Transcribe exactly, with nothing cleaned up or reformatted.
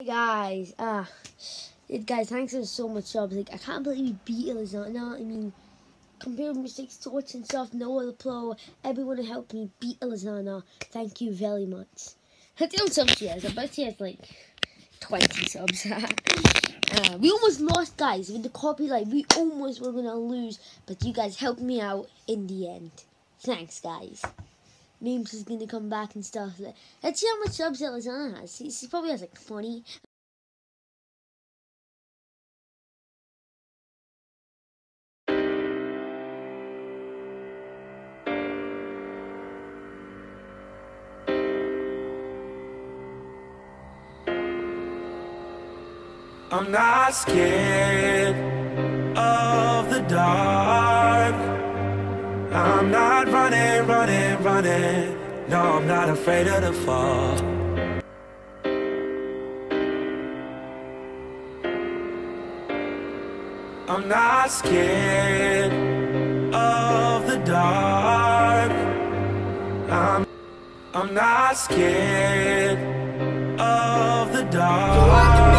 Guys, ah, it, guys, thanks for so much subs. Like, I can't believe we beat Elizana. I mean, compared mistakes, torch and stuff, no other pro, everyone who helped me beat Elizana. Thank you very much. I don't subs she has, I bet she has like twenty subs. uh, we almost lost, guys, with the copyright. We almost were gonna lose, but you guys helped me out in the end. Thanks, guys. Memes is gonna come back and stuff. Let's see how much subs Elizana has. She, she probably has like twenty. I'm not scared of the dark. I'm not running, running, running. No, I'm not afraid of the fall. I'm not scared of the dark. I'm, I'm not scared of the dark.